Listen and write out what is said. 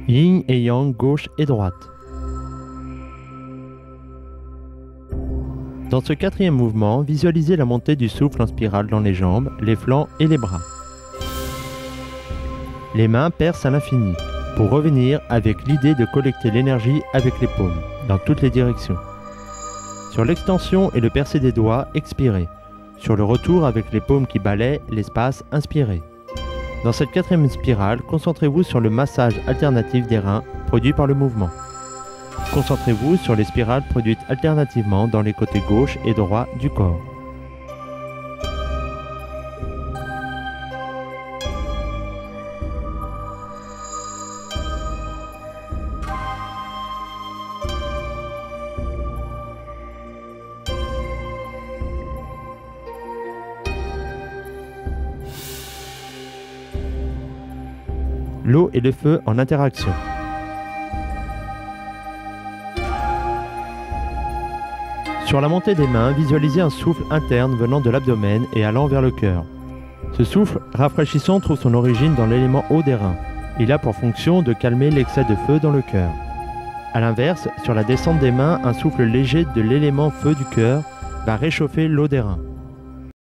Yin et yang, gauche et droite. Dans ce quatrième mouvement, visualisez la montée du souffle en spirale dans les jambes, les flancs et les bras. Les mains percent à l'infini, pour revenir avec l'idée de collecter l'énergie avec les paumes, dans toutes les directions. Sur l'extension et le percé des doigts, expirez. Sur le retour avec les paumes qui balaient l'espace, inspirez. Dans cette quatrième spirale, concentrez-vous sur le massage alternatif des reins produit par le mouvement. Concentrez-vous sur les spirales produites alternativement dans les côtés gauche et droit du corps. L'eau et le feu en interaction. Sur la montée des mains, visualisez un souffle interne venant de l'abdomen et allant vers le cœur. Ce souffle rafraîchissant trouve son origine dans l'élément eau des reins. Il a pour fonction de calmer l'excès de feu dans le cœur. A l'inverse, sur la descente des mains, un souffle léger de l'élément feu du cœur va réchauffer l'eau des reins.